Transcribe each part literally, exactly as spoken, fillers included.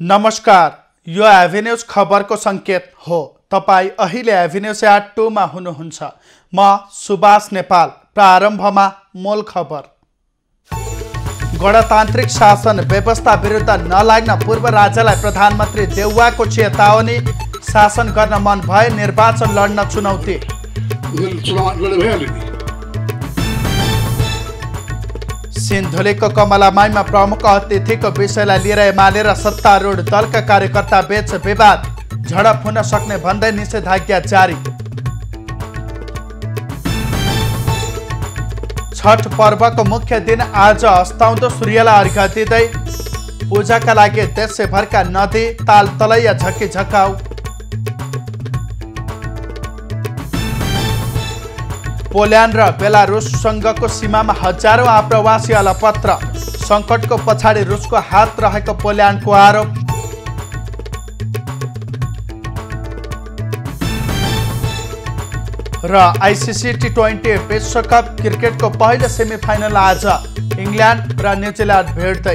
नमस्कार, यो एभिन्यूज खबरको सङ्केत हो। तपाईँ अहिले एभिन्यूज एट टूमा हुनुहुन्छ। म सुभाष नेपाल। प्रारम्भमा मूल खबर। गणतान्त्रिक शासन व्यवस्था विरुद्ध नलाग्न पूर्व राज्यलाई प्रधानमन्त्री देउवाको चेतावनी। शासन गर्न मन भए निर्वाचन लड्न चुनौती। सिन्धुलीको कमलामाईमा प्रमुख अतिथिको विषयलाई लिएर एमाले र सत्तारूढ दलका कार्यकर्ता बीच विवाद। झडप हुन सक्ने भन्दै निषेधाज्ञा जारी। छठ पर्वको मुख्य दिन आज अस्ताउँदो सूर्यलाई अर्घ दिँदै पूजाका लागि देशभरका नदी ताल तलैया झकी झकाउ। पोल्यान्ड र बेलारुससँगको सीमामा हजारौं आप्रवासी अलपत्र। सङ्कटको पछाडि रुसको हात रहेको पोल्यान्डको आरोप। र आइसिसी टी ट्वेन्टी विश्वकप क्रिकेटको पहिलो सेमिफाइनल आज इङ्ल्यान्ड र न्युजिल्यान्ड भेट्दै।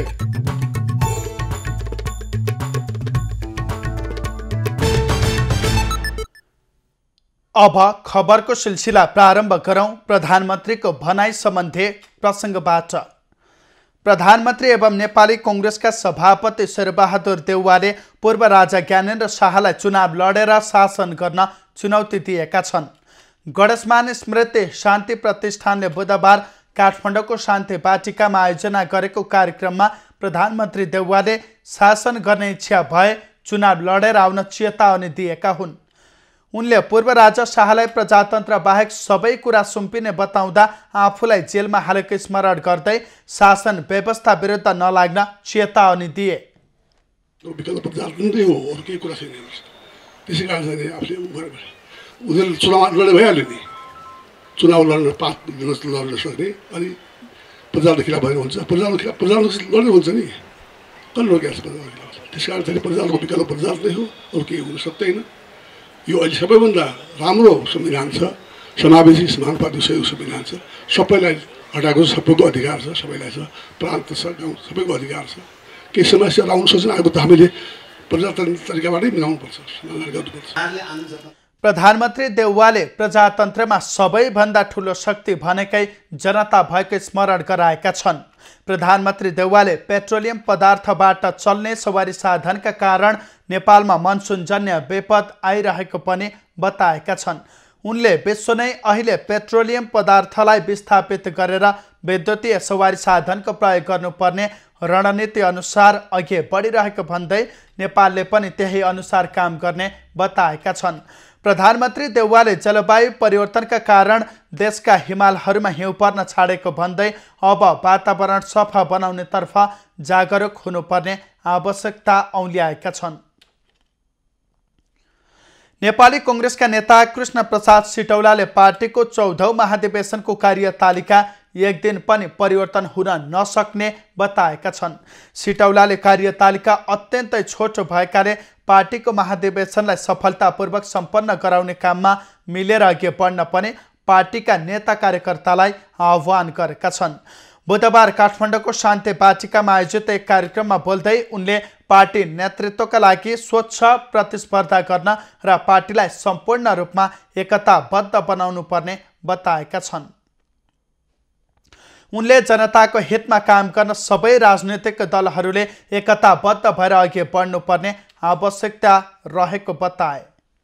अब खबरको सिलसिला प्रारम्भ गरौं। प्रधानमन्त्रीको भनाई सम्बन्धी प्रसङ्गबाट। प्रधानमन्त्री एवं नेपाली कङ्ग्रेसका सभापति शेरबहादुर देउवाले पूर्व राजा ज्ञानेन्द्र शाहलाई चुनाव लडेर शासन गर्न चुनौती दिएका छन्। गणेशमान स्मृति शान्ति प्रतिष्ठानले बुधबार काठमाडौँको शान्ति बाटिकामा आयोजना गरेको कार्यक्रममा प्रधानमन्त्री देउवाले शासन गर्ने इच्छा भए चुनाव लडेर आउन चेतावनी दिएका हुन्। उनले पूर्व राजा शाहलाई प्रजातन्त्र बाहेक सबै कुरा सुम्पिने बताउँदा आफूलाई जेलमा हालेको स्मरण गर्दै शासन व्यवस्था विरुद्ध नलाग्न चेतावनी दिए। विकल्प प्रजातन्त्रै हो, अरू केही कुरा छैन। त्यसै कारण चाहिँ आफूले उनीहरूले चुनाव लडे भइहाल्यो नि। चुनाव लड्न पास लड्न सक्ने अनि प्रजाको खिलाफ भएको हुन्छ। प्रजाको खिलाफ प्रजाको लड्ने हुन्छ नि, कसले रोकेको छ प्रजाको खिलाफ? त्यस कारण चाहिँ प्रजाको विकल्प प्रजातन्त्रै हो, अरू केही हुन सक्दैन। यो अहिले सबैभन्दा राम्रो संविधान छ, समावेशी समानुपातिक सहयोग संविधान छ। सबैलाई हटाएको छ, सबैको अधिकार छ, सबैलाई छ, प्रान्त छ, गाउँ सबैको अधिकार छ। केही समस्याहरू आउनु सक्छ आएको त हामीले प्रजातन्त्र तरिकाबाटै मिलाउनुपर्छ, समाधान गर्नुपर्छ। प्रधानमन्त्री देउवाले प्रजातन्त्रमा सबैभन्दा ठुलो शक्ति भनेकै जनता भएको स्मरण गराएका छन्। प्रधानमन्त्री देउवाले पेट्रोलियम पदार्थबाट चल्ने सवारी साधनका कारण नेपालमा मनसुनजन्य विपद आइरहेको पनि बताएका छन्। उनले विश्व नै अहिले पेट्रोलियम पदार्थलाई विस्थापित गरेर विद्युतीय सवारी साधनको प्रयोग गर्नुपर्ने रणनीति अनुसार अघि बढिरहेको भन्दै नेपालले पनि त्यही अनुसार काम गर्ने बताएका छन्। प्रधानमन्त्री देउवाले जलवायु परिवर्तनका कारण देशका हिमालहरूमा हिउँ पर्न छाडेको भन्दै अब वातावरण सफा बनाउनेतर्फ जागरुक हुनुपर्ने आवश्यकता औल्याएका छन्। नेपाली कङ्ग्रेसका नेता कृष्ण प्रसाद सिटौलाले पार्टीको चौधौं महाधिवेशनको कार्यतालिका एक दिन पनि परिवर्तन हुन नसक्ने बताएका छन्। सिटौलाले कार्यतालिका अत्यन्तै छोटो भएकाले पार्टीको महाधिवेशनलाई सफलतापूर्वक सम्पन्न गराउने काममा मिलेर अघि बढ्न पनि पार्टीका नेता कार्यकर्तालाई आह्वान गरेका छन्। बुधबार काठमाडौँको शान्ति बाटिकामा आयोजित एक कार्यक्रममा बोल्दै उनले पार्टी नेतृत्वका लागि स्वच्छ प्रतिस्पर्धा गर्न र पार्टीलाई सम्पूर्ण रूपमा एकताबद्ध बनाउनु पर्ने बताएका छन्। उनले जनताको हितमा काम गर्न सबै राजनीतिक दलहरूले एकताबद्ध भएर अघि बढ्नुपर्ने आवश्यकता रहेको बताए।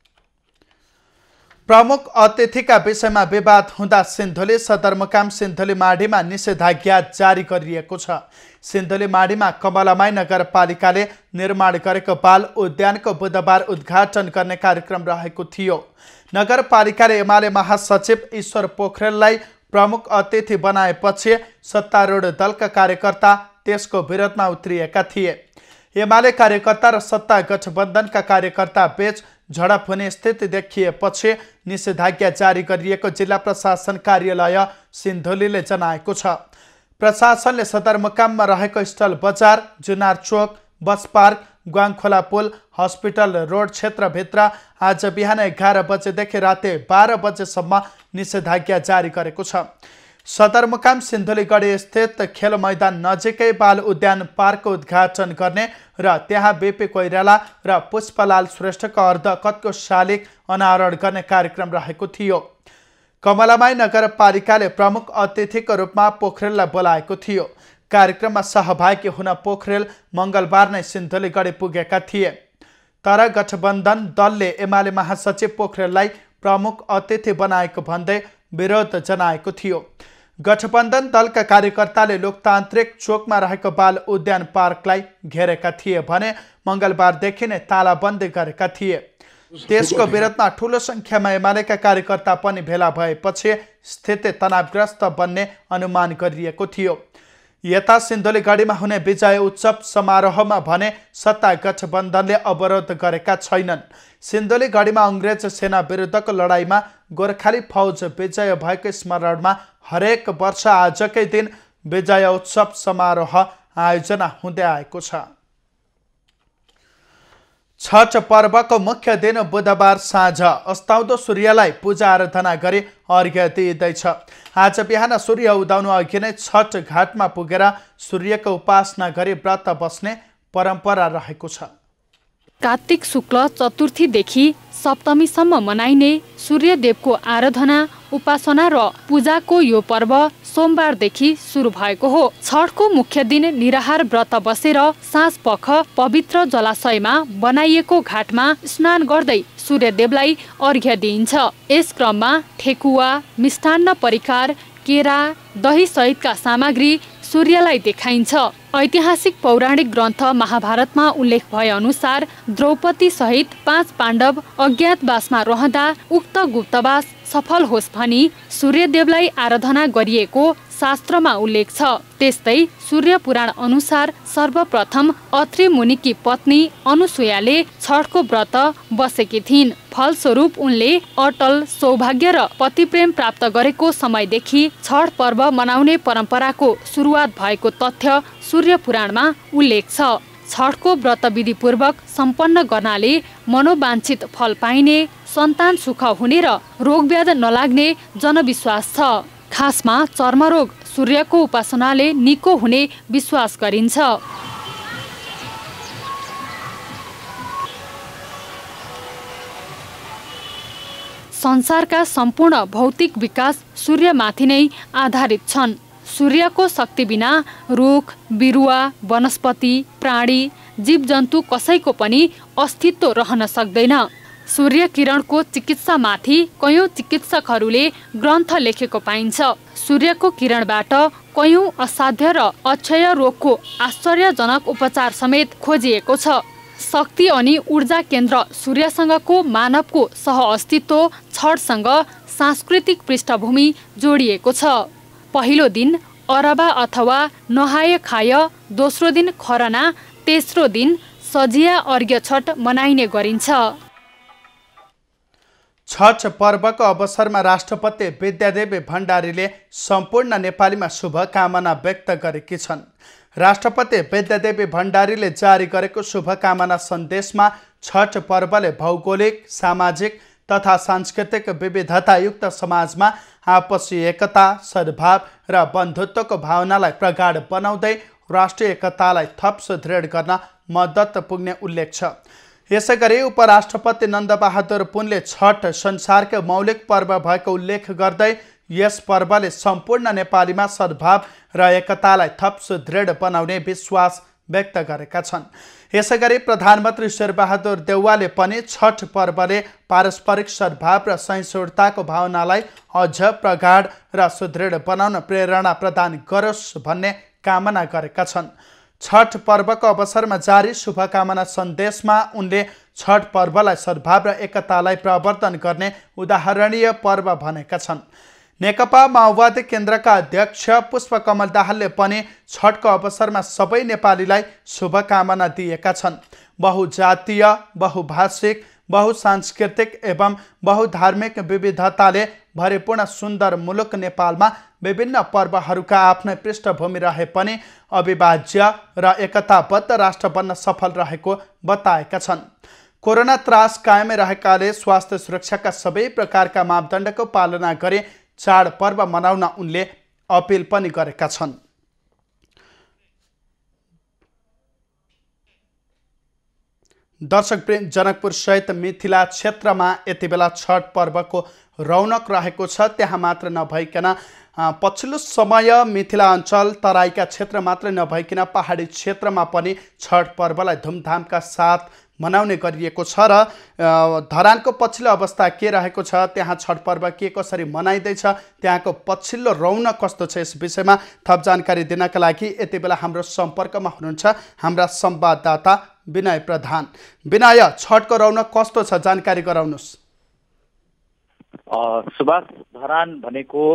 प्रमुख अतिथिका विषयमा विवाद हुँदा सिन्धुली सदरमुकाम सिन्धुली माडीमा निषेधाज्ञा जारी गरिएको छ। सिन्धुली माडीमा कमलामाई नगरपालिकाले निर्माण गरेको बाल उद्यानको बुधबार उद्घाटन गर्ने कार्यक्रम रहेको थियो। नगरपालिकाले एमाले महासचिव ईश्वर पोखरेललाई प्रमुख अतिथि बनाएपछि सत्तारूढ दलका कार्यकर्ता त्यसको विरोधमा उत्रिएका थिए। एमाले कार्यकर्ता र सत्ता गठबन्धनका कार्यकर्ता बीच झडप हुने स्थिति देखिएपछि निषेधाज्ञा जारी गरिएको जिल्ला प्रशासन कार्यालय सिन्धुलीले जनाएको छ। प्रशासनले सदरमुकाममा रहेको स्थल बजार, जुनार चोक, बस पार्क, ग्वाङखोला पुल, हस्पिटल रोड क्षेत्रभित्र आज बिहान एघार बजेदेखि राति बाह्र बजेसम्म निषेधाज्ञा जारी गरेको छ। सदरमुकाम सिन्धुलीगढी स्थित खेल मैदान नजिकै बाल उद्यान पार्कको उद्घाटन गर्ने र त्यहाँ बीपी कोइराला र पुष्पलाल श्रेष्ठको अर्धकतको शालिग अनावरण गर्ने कार्यक्रम रहेको थियो। कमलामाई नगरपालिकाले प्रमुख अतिथिको रूपमा पोखरेललाई बोलाएको थियो। कार्यक्रममा सहभागी हुन पोखरेल मङ्गलबार नै सिन्धुलीगढी पुगेका थिए, तर गठबन्धन दलले एमाले महासचिव पोखरेललाई प्रमुख अतिथि बनाएको भन्दै विरोध जनाएको थियो। गठबन्धन दलका कार्यकर्ताले लोकतान्त्रिक चोकमा रहेको बाल उद्यान पार्कलाई घेरेका थिए भने मङ्गलबारदेखि नै तालाबन्दी गरेका थिए। त्यसको विरोधमा ठूलो संख्यामा एमालेका कार्यकर्ता पनि भेला भएपछि स्थिति तनावग्रस्त बन्ने अनुमान गरिएको थियो। यता सिन्धुलीगढीमा हुने विजय उत्सव समारोहमा भने सत्ता गठबन्धनले अवरोध गरेका छैनन्। सिन्धुलीगढीमा अङ्ग्रेज सेना विरुद्धको लडाईँमा गोर्खाली फौज विजय भएको स्मरणमा हरेक वर्ष आजकै दिन विजय उत्सव समारोह आयोजना हुँदै आएको छ। छठ पर्वको मुख्य दिन बुधबार साँझ अस्ताउँदो सूर्यलाई पूजा आराधना गरी अर्घ्य दिइँदैछ। आज बिहान सूर्य उदाउनु अघि नै छठ घाटमा पुगेर सूर्यको उपासना गरी व्रत बस्ने परम्परा रहेको छ। कार्तिक शुक्ल चतुर्थीदेखि सप्तमीसम्म मनाइने सूर्यदेवको आराधना, उपासना र पूजाको यो पर्व सोमबारदेखि सुरु भएको हो। छठको मुख्य दिन निराहार व्रत बसेर साँझपख पवित्र जलाशयमा बनाइएको घाटमा स्नान गर्दै सूर्यदेवलाई अर्घ्य दिइन्छ। यस क्रममा ठेकुवा, मिष्टान्न परिकार, केरा, दही सहितका सामग्री सूर्यलाई देखाइन्छ। ऐतिहासिक पौराणिक ग्रन्थ महाभारतमा उल्लेख भए अनुसार द्रौपदी सहित पाँच पाण्डव अज्ञातवासमा रहँदा उक्त गुप्तवास सफल होस् भनी सूर्यदेवलाई आराधना गरिएको शास्त्रमा उल्लेख छ। त्यस्तै सूर्य पुराण अनुसार सर्वप्रथम अत्रि मुनिकी पत्नी अनुसुयाले छठको व्रत बसेकी थिइन्। फलस्वरूप उनले अटल सौभाग्य र पतिप्रेम प्राप्त गरेको समयदेखि छठ पर्व मनाउने परम्पराको सुरुवात भएको तथ्य सूर्य पुराणमा उल्लेख छ। छठको व्रत विधिपूर्वक सम्पन्न गर्नाले मनोवाञ्छित फल पाइने, सन्तान सुख हुने र रोगव्याध नलाग्ने जनविश्वास छ। खासमा चर्मरोग सूर्यको उपासनाले निको हुने विश्वास गरिन्छ। संसारका सम्पूर्ण भौतिक विकास सूर्यमाथि नै आधारित छन्। सूर्यको शक्ति बिना रुख, बिरुवा, वनस्पति, प्राणी, जीवजन्तु कसैको पनि अस्तित्व रहन सक्दैन। सूर्य किरणको चिकित्सामाथि कयौं चिकित्सकहरूले ग्रन्थ लेखेको पाइन्छ। सूर्यको किरणबाट कयौं असाध्य र अक्षय रोगको आश्चर्यजनक उपचार समेत खोजिएको छ। शक्ति अनि ऊर्जा केन्द्र सूर्यसँगको मानवको सह अस्तित्व छठसँग सांस्कृतिक पृष्ठभूमि जोडिएको छ। पहिलो दिन अरबा अथवा नहाय खाय, दोस्रो दिन खरना, तेस्रो दिन सजिया अर्घ्य छठ मनाइने गरिन्छ। छठ पर्वको अवसरमा राष्ट्रपति विद्यादेवी भण्डारीले सम्पूर्ण नेपालीमा शुभकामना व्यक्त गरेकी छन्। राष्ट्रपति विद्यादेवी भण्डारीले जारी गरेको शुभकामना सन्देशमा छठ पर्वले भौगोलिक, सामाजिक तथा सांस्कृतिक विविधतायुक्त समाजमा आपसी एकता, सद्भाव र बन्धुत्वको भावनालाई प्रगाढ बनाउँदै राष्ट्रिय एकतालाई थप सुदृढ गर्न मद्दत पुग्ने उल्लेख छ। यसैगरी उपराष्ट्रपति नन्दबहादुर पुनले छठ संसारको मौलिक पर्व भएको उल्लेख गर्दै यस पर्वले सम्पूर्ण नेपालीमा सद्भाव र एकतालाई थप सुदृढ बनाउने विश्वास व्यक्त गरेका छन्। यसैगरी प्रधानमन्त्री शेरबहादुर देउवाले पनि छठ पर्वले पारस्परिक सद्भाव र सहिष्णुताको भावनालाई अझ प्रगाढ र सुदृढ बनाउन प्रेरणा प्रदान गरोस् भन्ने कामना गरेका छन्। छठ पर्वको अवसरमा जारी शुभकामना सन्देशमा उनले छठ पर्वलाई सद्भाव र एकतालाई प्रवर्धन गर्ने उदाहरणीय पर्व भनेका छन्। नेकपा माओवादी केन्द्रका अध्यक्ष पुष्पकमल दाहालले पनि छठको अवसरमा सबै नेपालीलाई शुभकामना दिएका छन्। बहुजातीय, बहुभाषिक, बहुसांस्कृतिक एवं बहुधार्मिक विविधताले भरिपूर्ण सुन्दर मुलुक नेपालमा विभिन्न पर्वहरूका आफ्नै पृष्ठभूमि रहे पनि अविभाज्य र एकताबद्ध राष्ट्र बन्न सफल रहेको बताएका छन्। कोरोना त्रास कायमै रहेकाले स्वास्थ्य सुरक्षाका सबै प्रकारका मापदण्डको पालना गरी चाड पर्व मनाउन उनले अपिल पनि गरेका छन्। दर्शक प्रेम, जनकपुर सहित मिथिला क्षेत्रमा यति बेला छठ पर्वको रौनक रहेको छ। त्यहाँ मात्र नभइकन पछिल्लो समय मिथिला अञ्चल तराईका क्षेत्र मात्र नभइकन पहाडी क्षेत्रमा पनि छठ पर्वलाई धुमधामका साथ मनाउने गरिएको छ र धरानको पछिल्लो अवस्था के रहेको छ, त्यहाँ छठ पर्व के कसरी मनाइँदैछ, त्यहाँको पछिल्लो रौनक कस्तो छ, यस विषयमा थप जानकारी दिनका लागि यति बेला हाम्रो सम्पर्कमा हुनुहुन्छ हाम्रा संवाददाता विनय प्रधान। विनय, छठको रौनक कस्तो छ, जानकारी गराउनुहोस्। सुभाष, धरान भनेको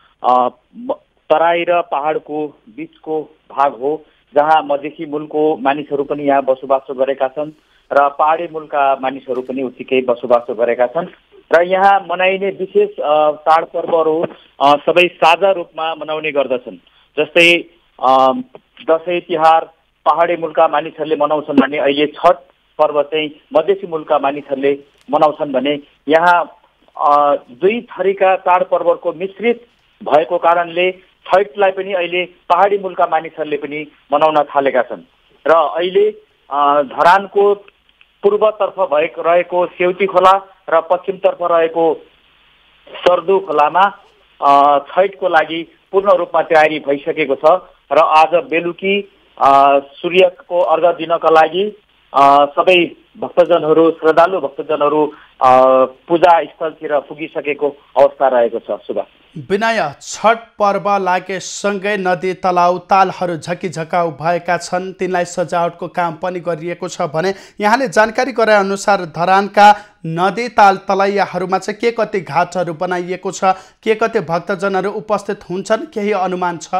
तराई र पहाडको बीचको भाग हो, जहाँ मधेसी मूलको मानिसहरू पनि यहाँ बसोबासो गरेका छन् र पहाडी मूलका मानिसहरू पनि उत्तिकै बसोबासो गरेका छन् र यहाँ मनाइने विशेष चाडपर्वहरू सबै साझा रूपमा मनाउने गर्दछन्। जस्तै दसैँ तिहार पहाडी मूलका मानिसहरूले मनाउँछन् भने अहिले छठ पर्व चाहिँ मधेसी मूलका मानिसहरूले मनाउँछन् भने यहाँ दुई थरीका चाडपर्वको मिश्रित भएको कारणले छठलाई पनि अहिले पहाडी मूलका मानिसहरूले पनि मनाउन थालेका छन् र अहिले धरानको पूर्वतर्फ भएको रहेको सेउती खोला र पश्चिमतर्फ रहेको सर्दु खोलामा छठको लागि पूर्ण रूपमा तयारी भइसकेको छ र आज बेलुकी सूर्यको अर्घ दिनका लागि सबै भक्तजनहरू श्रद्धालु भक्तजनहरू पूजा स्थलतिर पुगिसकेको अवस्था रहेको छ। सुभाष, विनय, छठ पर्व लागेसँगै नदी तलाउ तालहरू झकिझकाउ भएका छन्, तिनलाई सजावटको काम पनि गरिएको छ भने यहाँले जानकारी गराए अनुसार धरानका नदी ताल तलैयाहरूमा चाहिँ के कति घाटहरू बनाइएको छ, के कति भक्तजनहरू उपस्थित हुन्छन्, केही अनुमान छ?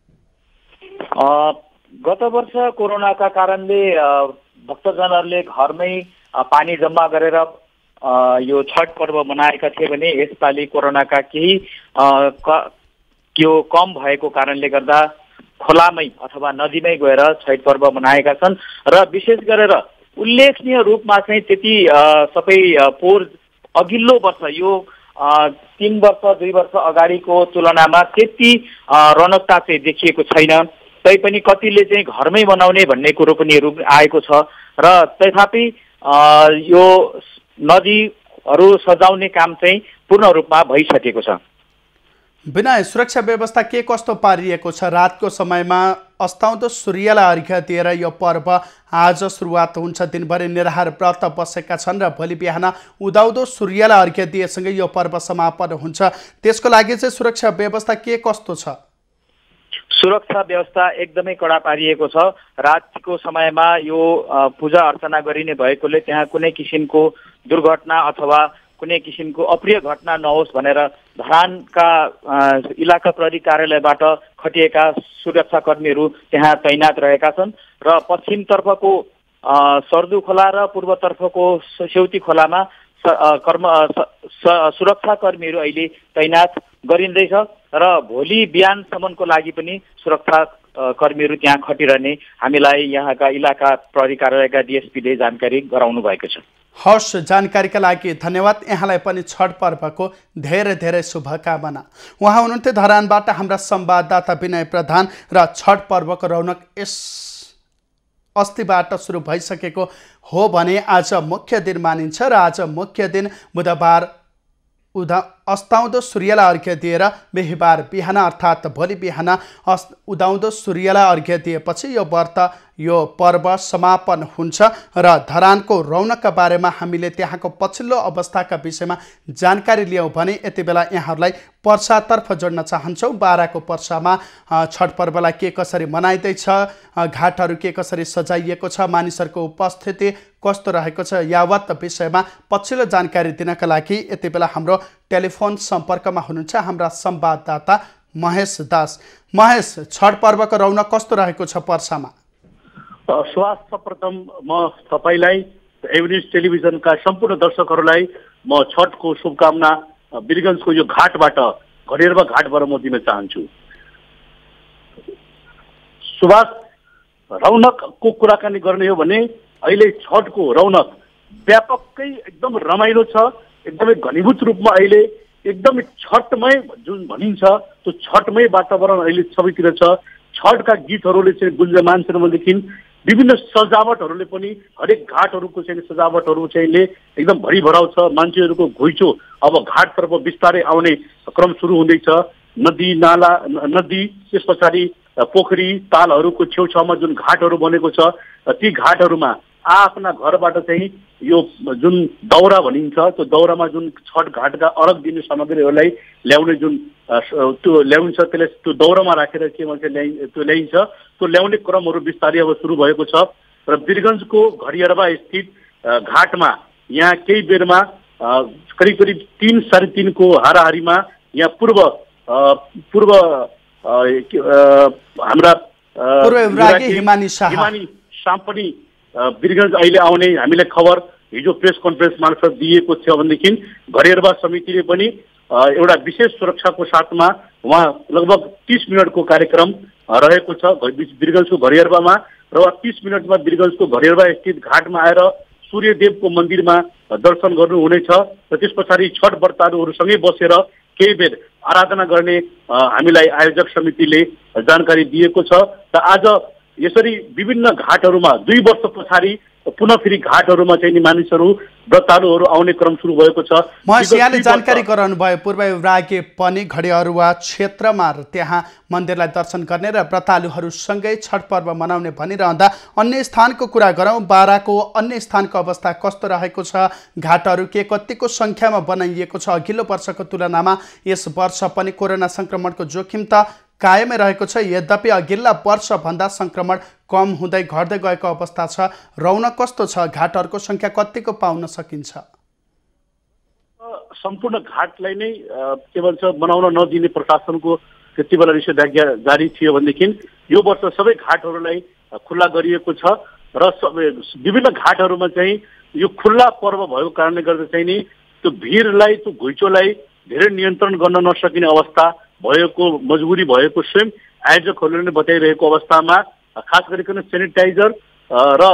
गत वर्ष कोरोनाका कारणले भक्तजनहरूले घरमै पानी जम्मा गरेर यो छठ पर्व मनाएका थिए भने यसपालि कोरोनाका केही यो कम भएको कारणले गर्दा खोलामै अथवा नदीमै गएर छठ पर्व मनाएका छन् र विशेष गरेर उल्लेखनीय रूपमा चाहिँ त्यति सबै पोहोर अघिल्लो वर्ष यो तीन वर्ष दुई वर्ष अगाडिको तुलनामा त्यति रौनकता चाहिँ देखिएको छैन। तैपनि कतिले चाहिँ घरमै बनाउने भन्ने कुरो पनि आएको छ र तथापि यो नदीहरू सजाउने काम चाहिँ पूर्ण रूपमा भइसकेको छ। विनय, सुरक्षा व्यवस्था के कस्तो पारिएको छ? रातको समयमा अस्ताउँदो सूर्यलाई अर्घ्य दिएर यो पर्व आज सुरुवात हुन्छ। दिनभरि निराहार व्रत बसेका छन् र भोलि बिहान उदाउँदो सूर्यलाई अर्घ्य दिएसँगै यो पर्व समापन हुन्छ। त्यसको लागि चाहिँ सुरक्षा व्यवस्था के कस्तो छ? सुरक्षा व्यवस्था एकदमै कडा पारिएको छ। रातको समयमा यो पूजा अर्चना गरिने भएकोले त्यहाँ कुनै किसिमको दुर्घटना अथवा कुनै किसिमको अप्रिय घटना नहोस् भनेर धरानका इलाका प्रहरी कार्यालयबाट खटिएका सुरक्षाकर्मीहरू त्यहाँ तैनात रहेका छन् र पश्चिमतर्फको सर्दु खोला र पूर्वतर्फको सेउती खोलामा कर्म सुरक्षाकर्मीहरू अहिले तैनात गरिँदैछ र भोलि बिहानसम्मको लागि पनि सुरक्षा कर्मीहरू त्यहाँ खटिरहने हामीलाई यहाँका इलाका प्रहरी कार्यालयका डिएसपीले जानकारी गराउनु भएको छ। हवस्, जानकारीका लागि धन्यवाद। यहाँलाई पनि छठ पर्वको धेरै धेरै शुभकामना। उहाँ हुनुहुन्थ्यो धरानबाट हाम्रा संवाददाता विनय प्रधान र छठ पर्वको रौनक यस अस्तिबाट सुरु भइसकेको हो भने आज मुख्य दिन मानिन्छ र आज मुख्य दिन बुधबार उदा अस्ताउँदो सूर्यलाई अर्घ्य दिएर बिहिबार बिहान अर्थात् भोलि बिहान अस् उदाउँदो सूर्यलाई अर्घ्य दिएपछि यो व्रत यो पर्व समापन हुन्छ र धरानको रौनकका बारेमा हामीले त्यहाँको पछिल्लो अवस्थाका विषयमा जानकारी लियौँ भने यति बेला यहाँहरूलाई पर्सातर्फ जोड्न चाहन्छौँ। बाराको पर्सामा छठ पर्वलाई के कसरी मनाइँदैछ, घाटहरू के कसरी सजाइएको छ, मानिसहरूको उपस्थिति कस्तो रहेको छ, यावत विषयमा पछिल्लो जानकारी दिनका लागि यति बेला हाम्रो टेलिफोन सम्पर्कमा हुनुहुन्छ हाम्रा संवाददाता महेश दास। महेश, छठ पर्वको रौनक कस्तो रहेको छ पर्सामा? सुभाष, सर्वप्रथम म तपाईलाई एभिडेन्स टेलिभिजनका सम्पूर्ण दर्शकहरूलाई म छठको शुभकामना वीरगञ्जको यो घाटबाट घडेरवा घाटबाट म दिन चाहन्छु। सुभाष, रौनकको कुराकानी गर्ने हो भने अहिले छठको रौनक व्यापकै एकदम रमाइलो छ, एकदमै घनीभूत रूपमा अहिले एकदमै छठमय जुन भनिन्छ त्यो छठमय वातावरण अहिले सबैतिर छ। छठका गीतहरूले चाहिँ गुन्जमान छन् भनेदेखि विभिन्न सजावटहरूले पनि हरेक घाटहरूको चाहिँ सजावटहरू चाहिँले एकदम भरिभराउ छ। मान्छेहरूको घुइँचो अब घाटतर्फ बिस्तारै आउने क्रम सुरु हुँदैछ। नदी नाला नदी त्यस पछाडि पोखरी तालहरूको छेउछाउमा जुन घाटहरू बनेको छ ती घाटहरूमा आफ्ना घरबाट चाहिँ यो जुन दौरा भनिन्छ त्यो दौरामा जुन छठ घाटका अर्घ दिने सामग्रीहरूलाई ल्याउने जुन त्यो ल्याउँछ त्यसले त्यो दौरामा राखेर के भन्छ ल्याइ त्यो ल्याइन्छ। त्यो ल्याउने क्रमहरू बिस्तारै अब सुरु भएको छ र वीरगञ्जको घडियारबा स्थित घाटमा यहाँ केही बेरमा करिब करिब तीन साढे तीनको हाराहारीमा यहाँ पूर्व पूर्व हाम्रा हिमानी शाह पनि वीरगञ्ज अहिले आउने हामीलाई खबर हिजो प्रेस कन्फरेन्स मार्फत दिएको थियो भनेदेखि घडियारबा समितिले पनि एउटा विशेष सुरक्षाको साथमा उहाँ लगभग तीस मिनटको कार्यक्रम रहेको छ वीरगञ्जको घडियारबामा र तीस मिनटमा वीरगञ्जको घडियारबा स्थित घाटमा आएर सूर्यदेवको मन्दिरमा दर्शन गर्नुहुनेछ र त्यस पछाडि छठ व्रतालुहरूसँगै बसेर केही बेर आराधना गर्ने हामीलाई आयोजक समितिले जानकारी दिएको छ। र आज यसरी विभिन्न घाटहरूमा दुई वर्ष पछाडि पुनः फेरि घाटहरूमा चाहिँ मानिसहरू व्रतालुहरू आउने क्रम सुरु भएको छ। महेश यहाँले जानकारी गराउनु भयो पूर्व युवरागे पनि घडियारुवा क्षेत्रमा त्यहाँ मन्दिरलाई दर्शन गर्ने र व्रतालुहरूसँगै छठ पर्व मनाउने भनिरहँदा अन्य स्थानको कुरा गरौँ। बाराको अन्य स्थानको अवस्था कस्तो रहेको छ? घाटहरू के कतिको सङ्ख्यामा बनाइएको छ? अघिल्लो वर्षको तुलनामा यस वर्ष पनि कोरोना सङ्क्रमणको जोखिम त कायमै रहेको छ, यद्यपि अघिल्ला वर्षभन्दा सङ्क्रमण कम हुँदै घट्दै गएको अवस्था छ। रौनक कस्तो छ? घाटहरूको सङ्ख्या कतिको पाउन सकिन्छ? सम्पूर्ण घाटलाई नै के भन्छ बनाउन नदिने प्रशासनको त्यति बेला निषेधाज्ञा जारी थियो भनेदेखि यो वर्ष सबै घाटहरूलाई खुल्ला गरिएको छ र विभिन्न घाटहरूमा चाहिँ यो खुल्ला पर्व भएको कारणले गर्दा चाहिँ नि त्यो भिडलाई त्यो घुइँचोलाई धेरै नियन्त्रण गर्न नसकिने अवस्था भएको मजबुरी भएको स्वयं आयोजकहरूले नै बताइरहेको अवस्थामा खास गरिकन सेनिटाइजर र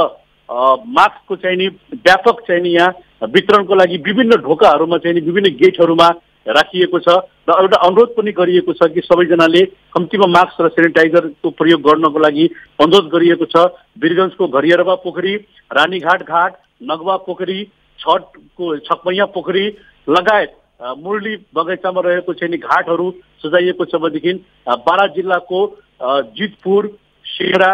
मास्कको चाहिँ नि व्यापक चाहिँ नि यहाँ वितरणको लागि विभिन्न ढोकाहरूमा चाहिँ नि विभिन्न गेटहरूमा राखिएको छ र एउटा अनुरोध पनि गरिएको छ कि सबैजनाले कम्तीमा मास्क र सेनिटाइजरको प्रयोग गर्नको लागि अनुरोध गरिएको छ। वीरगञ्जको घडियारबा पोखरी, रानीघाट घाट, नगवा पोखरी, छठको छकमैया पोखरी लगायत मुरली बगैँचामा रहेको चाहिँ नि घाटहरू सजाइएको छ भनेदेखि बारा जिल्लाको जितपुर, शेरा,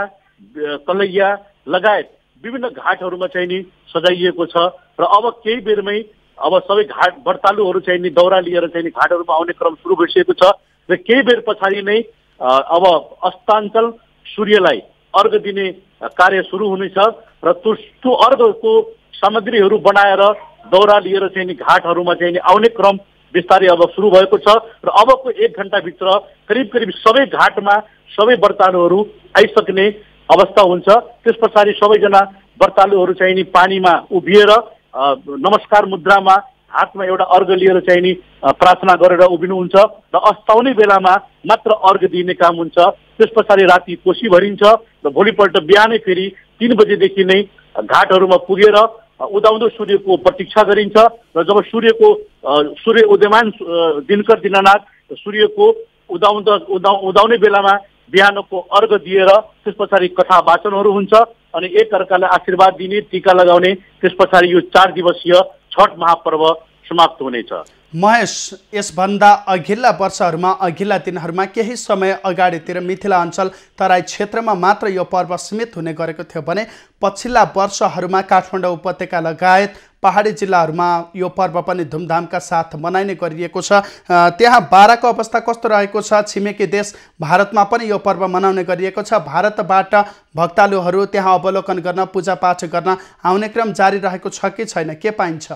कलैया लगायत विभिन्न घाटहरूमा चाहिँ नि सजाइएको छ र अब केही बेरमै अब सबै घाट व्रतालुहरू चाहिँ नि दौरा लिएर चाहिँ नि घाटहरूमा आउने क्रम सुरु भइसकेको छ र केही बेर पछाडि नै अब अस्ताञ्चल सूर्यलाई अर्घ दिने कार्य सुरु हुनेछ र त्यो त्यो अर्घको सामग्रीहरू बनाएर दौरा लिएर चाहिँ नि घाटहरूमा चाहिँ नि आउने क्रम बिस्तारै अब सुरु भएको छ र अबको एक घन्टाभित्र करिब करिब सबै घाटमा सबै व्रतालुहरू आइसक्ने अवस्था हुन्छ। त्यस पछाडि सबैजना व्रतालुहरू चाहिँ नि पानीमा उभिएर नमस्कार मुद्रामा हातमा एउटा अर्घ लिएर चाहिँ नि प्रार्थना गरेर उभिनुहुन्छ र अस्ताउने बेलामा मात्र अर्घ दिने काम हुन्छ। त्यस पछाडि राति कोशी भरिन्छ र भोलिपल्ट बिहानै फेरि तीन बजेदेखि नै घाटहरूमा पुगेर उदाउँदो सूर्यको प्रतीक्षा गरिन्छ र जब सूर्यको सूर्य उदयमान दिनकर दीनानाथ सूर्यको उदाउँदा उदाउ उदाउने बेलामा बिहानको अर्घ दिएर त्यस पछाडि कथा वाचनहरू हुन्छ अनि एक अर्कालाई आशीर्वाद दिने, टीका लगाउने, त्यस पछाडि यो चार दिवसीय छठ महापर्व समाप्त हुनेछ। महेश, यसभन्दा अघिल्ला वर्षहरूमा अघिल्ला दिनहरूमा केही समय अगाडितिर मिथिला अञ्चल तराई क्षेत्रमा मात्र यो पर्व सीमित हुने गरेको थियो भने पछिल्ला वर्षहरूमा काठमाडौँ उपत्यका लगायत पहाडी जिल्लाहरूमा यो पर्व पनि धुमधामका साथ मनाइने गरिएको छ। त्यहाँ बाराको अवस्था कस्तो रहेको छ? छिमेकी देश भारतमा पनि यो पर्व मनाउने गरिएको छ। भारतबाट भक्तालुहरू त्यहाँ अवलोकन गर्न, पूजापाठ गर्न आउने क्रम जारी रहेको छ कि छैन? के पाइन्छ?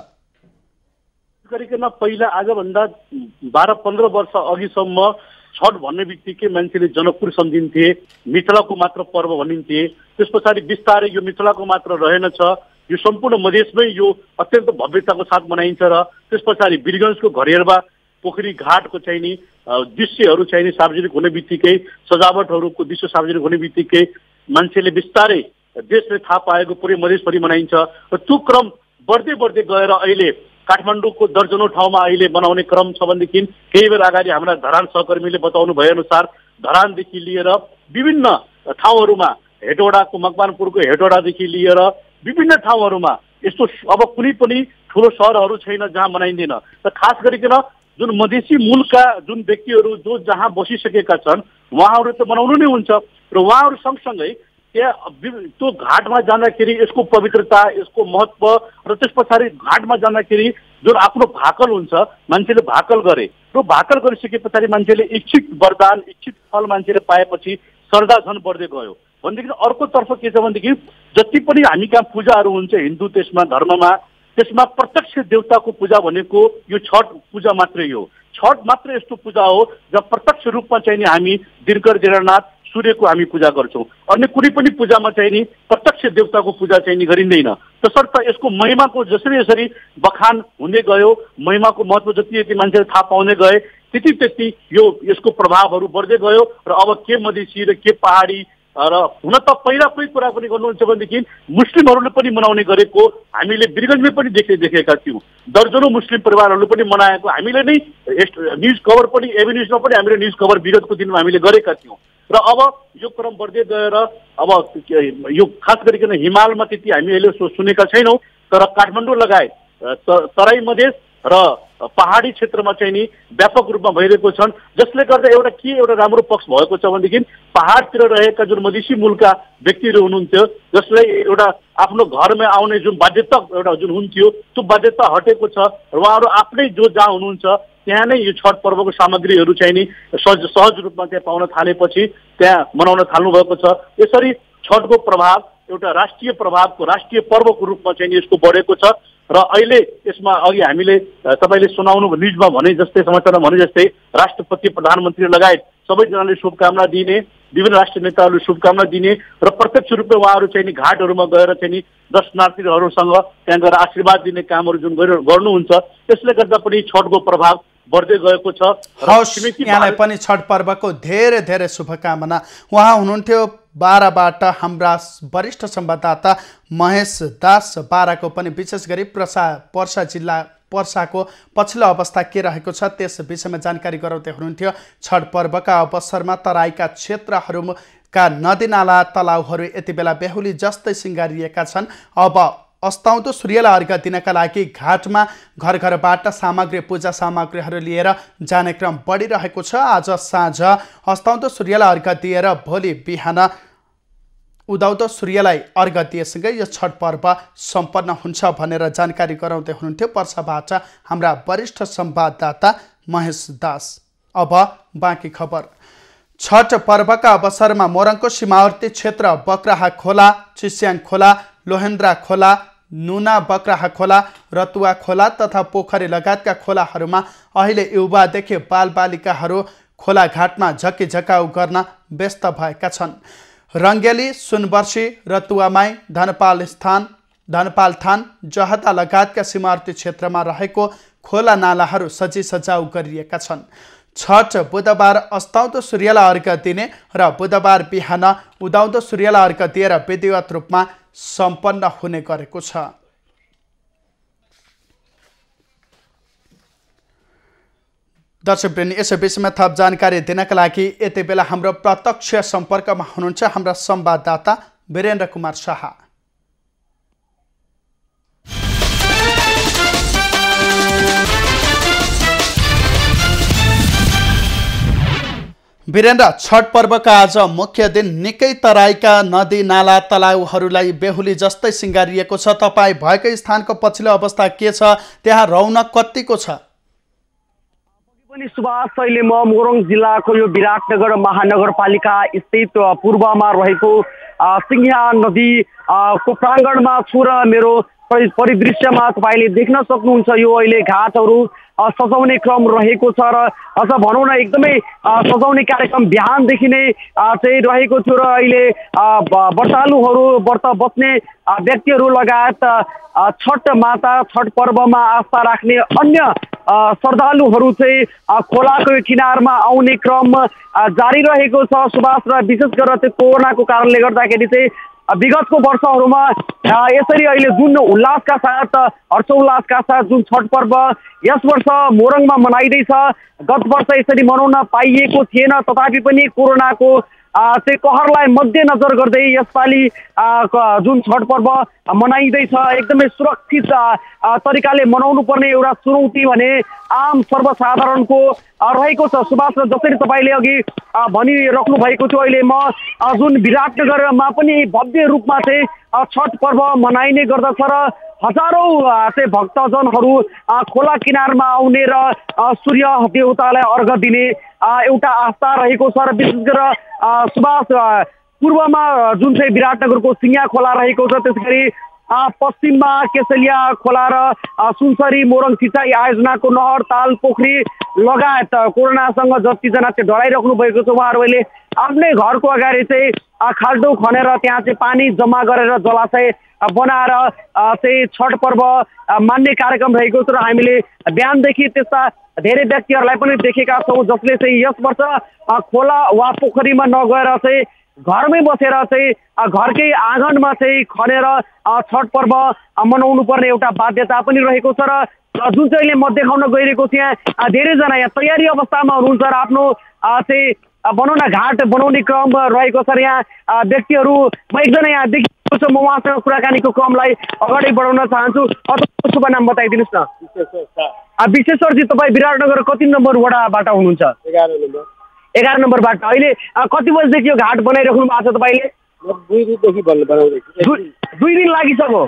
गरिकन पहिला आजभन्दा बाह्र पन्ध्र वर्ष अघिसम्म छठ भन्ने बित्तिकै मान्छेले जनकपुर सम्झिन्थे, मिथिलाको मात्र पर्व भनिन्थे। त्यस पछाडि बिस्तारै यो मिथिलाको मात्र रहेनछ, यो सम्पूर्ण मधेसमै यो अत्यन्त भव्यताको साथ मनाइन्छ र त्यस पछाडि वीरगञ्जको घडियारबा पोखरी घाटको चाहिँ नि दृश्यहरू चाहिँ नि सार्वजनिक हुने बित्तिकै, सजावटहरूको दृश्य सार्वजनिक हुने बित्तिकै मान्छेले बिस्तारै देशले थाहा पाएको पुरै मधेसभरि मनाइन्छ र त्यो क्रम बढ्दै बढ्दै गएर अहिले काठमाडौँको दर्जनौं ठाउँमा अहिले बनाउने क्रम छ भनेदेखि केही बेर अगाडि हाम्रा धरान सहकर्मीले बताउनु भए अनुसार धरानदेखि लिएर विभिन्न ठाउँहरूमा हेटौडाको मकवानपुरको हेटौडादेखि लिएर विभिन्न ठाउँहरूमा यस्तो अब कुनै पनि ठुलो सहरहरू छैन जहाँ मनाइँदैन। र खास गरिकन जुन मधेसी मूलका जुन व्यक्तिहरू जो जहाँ बसिसकेका छन् उहाँहरू त मनाउनु नै हुन्छ र उहाँहरू सँगसँगै त्यहाँ त्यो घाटमा जाँदाखेरि यसको पवित्रता यसको महत्त्व र त्यस पछाडि घाटमा जाँदाखेरि जुन आफ्नो भाकल हुन्छ मान्छेले भाकल गरे र भाकल गरिसके पछाडि मान्छेले इच्छित वरदान इच्छित फल मान्छेले पाएपछि श्रद्धा झन् बढ्दै गयो भनेदेखि अर्कोतर्फ के छ भनेदेखि जति पनि हामी कहाँ पूजाहरू हुन्छ हिन्दू त्यसमा धर्ममा त्यसमा प्रत्यक्ष देवताको पूजा भनेको यो छठ पूजा मात्रै हो। छठ मात्र यस्तो पूजा हो जहाँ प्रत्यक्ष रूपमा चाहिँ नि हामी दिनकर दिननाथ सूर्यको हामी पूजा गर्छौँ। अन्य कुनै पनि पूजामा चाहिँ नि प्रत्यक्ष देवताको पूजा चाहिँ नि गरिँदैन। तसर्थ यसको महिमाको जसरी यसरी बखान हुँदै गयो महिमाको महत्त्व जति जति मान्छेले थाहा पाउँदै गए त्यति त्यति यो यसको प्रभावहरू बढ्दै गयो र अब के मधेसी र के पहाडी र हुन त पहिला कोही कुरा पनि गर्नुहुन्छ भनेदेखि मुस्लिमहरूले पनि मनाउने गरेको हामीले वीरगन्जमै पनि देखे देखेका थियौँ। दर्जनौं मुस्लिम परिवारहरूले पनि मनाएको हामीले नै न्युज कभर पनि एबी न्युजमा पनि हामीले न्युज कभर विगतको दिनमा हामीले गरेका थियौँ र अब यो क्रम बढ्दै गएर अब यो खास गरिकन हिमालमा त्यति हामी अहिले सुनेका छैनौँ तर काठमाडौँ लगायत तराई मधेस र पहाडी क्षेत्रमा चाहिँ नि व्यापक रूपमा भइरहेको छन् जसले गर्दा एउटा के एउटा राम्रो पक्ष भएको छ भनेदेखि पहाडतिर रहेका जुन मधेसी मूलका व्यक्तिहरू हुनुहुन्थ्यो जसलाई एउटा आफ्नो घरमा आउने जुन बाध्यता एउटा जुन हुन्थ्यो त्यो बाध्यता हटेको छ र उहाँहरू आफ्नै जो जहाँ हुनुहुन्छ त्यहाँ नै यो छठ पर्वको सामग्रीहरू चाहिँ नि सहज सहज रूपमा त्यहाँ पाउन थालेपछि त्यहाँ मनाउन थाल्नु भएको छ। यसरी छठको प्रभाव एउटा राष्ट्रिय प्रभावको राष्ट्रिय पर्वको रूपमा चाहिँ यसको बढेको छ र अहिले यसमा अघि हामीले तपाईँले सुनाउनु न्युजमा भने जस्तै समाचारमा भने जस्तै राष्ट्रपति प्रधानमन्त्री लगायत सबैजनाले शुभकामना दिने विभिन्न राष्ट्रिय नेताहरूले शुभकामना दिने र प्रत्यक्ष रूपमा उहाँहरू चाहिँ नि घाटहरूमा गएर चाहिँ नि दर्शनार्थीहरूसँग त्यहाँ गएर आशीर्वाद दिने कामहरू जुन गर्नुहुन्छ त्यसले गर्दा पनि छठको प्रभाव बढ्दै गएको छ। यहाँलाई पनि छठ पर्वको धेरै धेरै शुभकामना। उहाँ हुनुहुन्थ्यो बाराबाट हाम्रा वरिष्ठ संवाददाता महेश दास। बाराको पनि विशेष गरी पर्सा पर्सा जिल्ला पर्साको पछिल्लो अवस्था के रहेको छ त्यस विषयमा जानकारी गराउँदै हुनुहुन्थ्यो। छठ पर्वका अवसरमा तराईका क्षेत्रहरूका नदीनाला तलाउहरू यति बेला बेहुली जस्तै सिँगारिएका छन्। अब अस्ताउँदो सूर्यलाई अर्घ दिनका लागि घाटमा घर घरबाट सामग्री पूजा सामग्रीहरू लिएर जाने क्रम बढिरहेको छ। आज साँझ अस्ताउँदो सूर्यलाई अर्घ दिएर भोलि बिहान उदाउँदो सूर्यलाई अर्घ दिएसँगै यो छठ पर्व सम्पन्न हुन्छ भनेर जानकारी गराउँदै हुनुहुन्थ्यो पर्साबाट हाम्रा वरिष्ठ संवाददाता महेश दास। अब बाँकी खबर। छठ पर्वका अवसरमा मोरङको सीमावर्ती क्षेत्र बक्राहा खोला, चिस्याङ खोला, लोहेन्द्रा खोला, नुना बक्राहा खोला, रतुवा खोला तथा पोखरी लगायतका खोलाहरूमा अहिले युवादेखि बालबालिकाहरू खोला घाटमा झक्की झकाउ गर्न व्यस्त भएका छन्। रङ्गेली, सुनवर्सी, रतुवामाई, धनपाल स्थान धनपाल थान, जहता लगायतका सीमावर्ती क्षेत्रमा रहेको खोला नालाहरू सजी सजाउ गरिएका छन्। छठ बुधबार अस्ताउँदो सूर्यलाई अर्घ दिने र बुधबार बिहान उदाउँदो सूर्यलाई अर्घ दिएर विधिवत रूपमा सम्पन्न हुने गरेको छ। दर्शकवृन्द, यस विषयमा थप जानकारी दिनका लागि यति बेला हाम्रो प्रत्यक्ष सम्पर्कमा हुनुहुन्छ हाम्रा संवाददाता वीरेन्द्र कुमार शाह। वीरेन्द्र, छठ पर्वका आज मुख्य दिन निकै तराईका नदी नाला तलाउहरूलाई बेहुली जस्तै सिँगारिएको छ। तपाईँ भएकै स्थानको पछिल्लो अवस्था के छ, त्यहाँ रौनक कतिको छ? पनि सुभाष, अहिले म मोरङ जिल्लाको यो विराटनगर महानगरपालिका स्थित पूर्वमा रहेको सिङ्घिया नदी को प्राङ्गणमा छु र मेरो परिदृश्यमा तपाईँले देख्न सक्नुहुन्छ यो अहिले घाटहरू सजाउने क्रम रहेको छ र अझ भनौँ न एकदमै सजाउने कार्यक्रम बिहानदेखि नै चाहिँ रहेको थियो र अहिले व्रतालुहरू व्रत बस्ने व्यक्तिहरू लगायत छठ माता छठ पर्वमा आस्था राख्ने अन्य श्रद्धालुहरू चाहिँ खोलाको किनारमा आउने क्रम जारी रहेको छ सुभाष। र विशेष गरेर त्यो कोरोनाको कारणले गर्दाखेरि चाहिँ विगतको वर्षहरूमा यसरी अहिले जुन उल्लासका साथ हर्षोल्लासका साथ जुन छठ पर्व यस वर्ष मोरङमा मनाइँदैछ, गत वर्ष यसरी मनाउन पाइएको थिएन, तथापि पनि कोरोनाको चाहिँ कहरलाई मध्यनजर गर्दै यसपालि जुन छठ पर्व मनाइँदैछ एकदमै सुरक्षित तरिकाले मनाउनु पर्ने एउटा चुनौती भने आम सर्वसाधारणको रहेको छ। सुभाष, जसरी तपाईँले अघि भनिराख्नु भएको थियो, अहिले म जुन विराटनगरमा पनि भव्य रूपमा चाहिँ छठ पर्व मनाइने गर्दछ र हजारौँ चाहिँ भक्तजनहरू खोला किनारमा आउने र सूर्य देवतालाई अर्घ दिने एउटा आस्था रहेको छ। र विशेष गरेर सुभाष, पूर्वमा जुन चाहिँ विराटनगरको सिङ्गा खोला रहेको छ, त्यस गरी पश्चिममा केसलिया खोला र सुनसरी मोरङ सिँचाइ आयोजनाको नहर, ताल, पोखरी लगायत कोरोनासँग जतिजना चाहिँ डराइराख्नु भएको छ उहाँहरूले आफ्नै घरको अगाडि चाहिँ खाल्डो खनेर त्यहाँ चाहिँ पानी जम्मा गरेर जलाशय बनाएर चाहिँ छठ पर्व मान्ने कार्यक्रम रहेको छ। र हामीले बिहानदेखि त्यस्ता धेरै व्यक्तिहरूलाई पनि देखेका छौँ जसले चाहिँ यस वर्ष खोला वा पोखरीमा नगएर चाहिँ घरमै बसेर चाहिँ घरकै आँगनमा चाहिँ खनेर छठ पर्व मनाउनु पर्ने एउटा बाध्यता पनि रहेको छ। र जुन चाहिँ अहिले म देखाउन गइरहेको छु, यहाँ धेरैजना यहाँ तयारी अवस्थामा हुनुहुन्छ र आफ्नो चाहिँ भनौँ न घाट बनाउने क्रम रहेको छ। र यहाँ व्यक्तिहरू, म एकजना यहाँ देखिएको छु, म उहाँसँग कुराकानीको क्रमलाई अगाडि बढाउन चाहन्छु। तपाईँको शुभ नाम बताइदिनुहोस् न। विश्वेश्वरजी, तपाईँ विराटनगर कति नम्बर वडाबाट हुनुहुन्छ? एघार नम्बर एघार नम्बरबाट। अहिले कति बजीदेखि यो घाट बनाइराख्नु भएको छ तपाईँले? दुई दिनदेखि बनाउँदैछु। दुई दिन लागिसक्यो?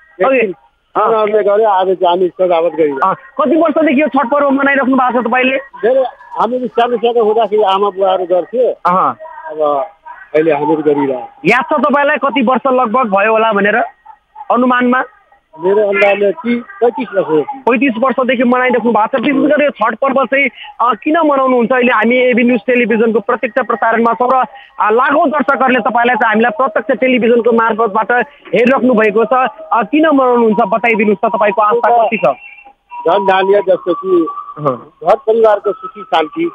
कति वर्षदेखि यो छठ पर्व मनाइराख्नु भएको छ तपाईँले? हामीहरू सानो सानो हुँदाखेरि आमा बुवाहरू गर्थ्यो, अब अहिले हामीहरू गरिरहेको। याद छ तपाईँलाई कति वर्ष लगभग भयो होला भनेर अनुमानमा? मेरो अन्दाजले पैँतिस वर्ष पैँतिस वर्षदेखि मनाइराख्नु भएको छ। विशेष गरी यो छठ पर्व चाहिँ किन मनाउनुहुन्छ? अहिले हामी एबी न्युज टेलिभिजनको प्रत्यक्ष प्रसारणमा छौँ र लाखौँ दर्शकहरूले तपाईँलाई चाहिँ हामीलाई प्रत्यक्ष टेलिभिजनको मार्फतबाट हेरिराख्नु भएको छ। किन मनाउनुहुन्छ बताइदिनुहोस् त, तपाईँको आस्था कति छ? धन धान्य जस्तो कि घर परिवारको सुखी शान्ति,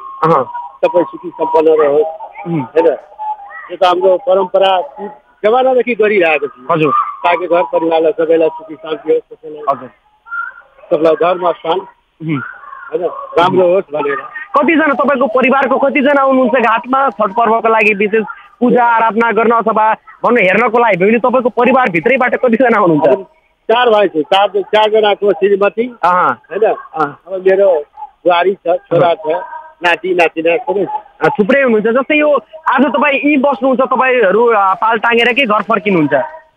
सबै सुखी सम्पन्न रहोस् होइन, यो त हाम्रो परम्परा जमानादेखि गरिरहेको छु। हजुर, ताकि घर परिवारलाई सबैलाई सुखी शान्ति होस्, सबैलाई हजुर सबैलाई धर्म स्थान होइन राम्रो होस् भनेर। कतिजना तपाईँको परिवारको कतिजना आउनुहुन्छ घाटमा छठ पर्वको लागि विशेष पूजा आराधना गर्न अथवा भन्नु हेर्नको लागि भने तपाईँको परिवारभित्रैबाट कतिजना आउनुहुन्छ? चार भाइ छु, चार चारजनाको श्रीमती होइन, अब मेरो बुहारी छ, छोरा छ, नाति नातिना सबै थुप्रै हुनुहुन्छ। जस्तै यो आज तपाईँ यहीँ बस्नुहुन्छ, तपाईँहरू पाल टाँगेर के घर फर्किनुहुन्छ?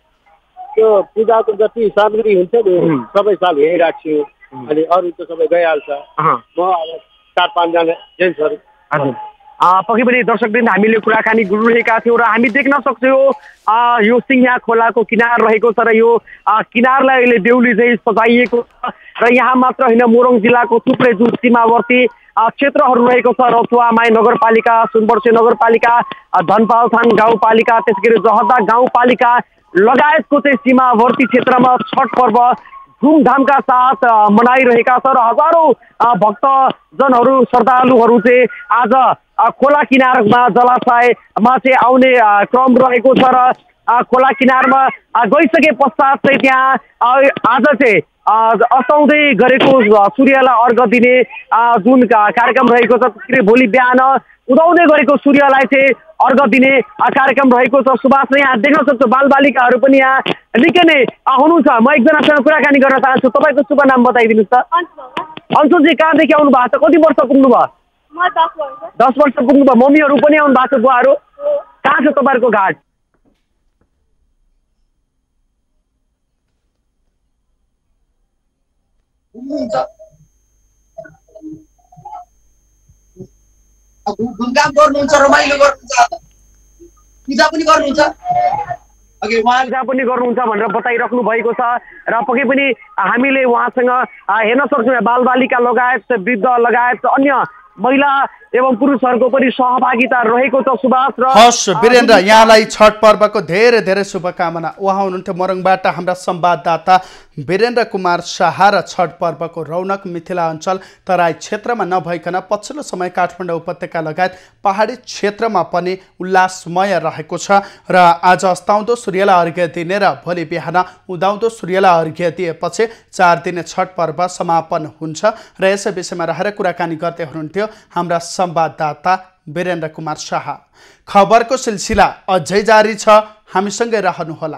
त्यो पूजाको जति सामग्री हुन्छ नि सबै साल हेरिरहेको छु, अनि अरू त सबै गइहाल्छ। म अब चार पाँचजना जेन्ट्सहरू। हजुर, पक्कै पनि दर्शकवृन्द हामीले कुराकानी गरिरहेका थियौँ र हामी देख्न सक्छौँ यो सिङ्गा खोलाको किनार रहेको छ र यो किनारलाई अहिले बेहुली चाहिँ सजाइएको छ। र यहाँ मात्र होइन, मोरङ जिल्लाको थुप्रै जुन सीमावर्ती क्षेत्रहरू रहेको छ, रथुवा माई नगरपालिका, सुनवर्से नगरपालिका, धनपालथान गाउँपालिका, त्यस गरी जहदा गाउँपालिका लगायतको चाहिँ सीमावर्ती क्षेत्रमा छठ पर्व धुमधामका साथ मनाइरहेका छ। र हजारौँ भक्तजनहरू, श्रद्धालुहरू चाहिँ आज खोला किनारमा जलाशयमा चाहिँ आउने क्रम रहेको छ। र खोला किनारमा गइसके पश्चात चाहिँ त्यहाँ आज चाहिँ असाउँदै गरेको सूर्यलाई अर्घ दिने जुन कार्यक्रम रहेको छ, त्यसरी भोलि बिहान उदाउँदै गरेको सूर्यलाई चाहिँ अर्घ दिने कार्यक्रम रहेको छ। सुभाष, यहाँ देख्न सक्छु बालबालिकाहरू पनि यहाँ निकै नै हुनुहुन्छ। म एकजनासँग कुराकानी गर्न चाहन्छु। तपाईँको शुभ नाम बताइदिनुहोस् त। अन्सुजी, कहाँदेखि आउनु भएको छ? कति वर्ष पुग्नु भयो? दस वर्ष पुग्नु भयो। मम्मीहरू पनि आउनु भएको छ, बुवाहरू? कहाँ छ तपाईँहरूको घाट? घुमघाम गर्नुहुन्छ, रमाइलो गर्नुहुन्छ, पूजा पनि गर्नुहुन्छ, पूजा पनि गर्नुहुन्छ भनेर बताइराख्नु भएको छ। र पक्कै पनि हामीले उहाँसँग हेर्न सक्छौँ बालबालिका लगायत वृद्ध लगायत अन्य महिला एवं पुरुषहरूको पनि सहभागिता रहेको छ सुभाष। र हस् वीरेन्द्र, यहाँलाई छठ पर्वको धेरै धेरै शुभकामना। उहाँ हुनुहुन्थ्यो मोरङबाट हाम्रा संवाददाता वीरेन्द्र कुमार शाह। र छठ पर्वको रौनक मिथिला अञ्चल तराई क्षेत्रमा नभइकन पछिल्लो समय काठमाडौँ उपत्यका लगायत पहाडी क्षेत्रमा पनि उल्लासमय रहेको छ। र आज अस्ताउँदो सूर्यलाई अर्घ्य दिने र भोलि बिहान उदाउँदो सूर्यलाई अर्घ्य दिएपछि चार दिने छठ पर्व समापन हुन्छ। र यसै विषयमा रहेर कुराकानी गर्दै हुनुहुन्थ्यो हाम्रा संवाददाता वीरेन्द्र कुमार शाह। खबरको सिलसिला अझै जारी छ, हामीसँगै रहनुहोला।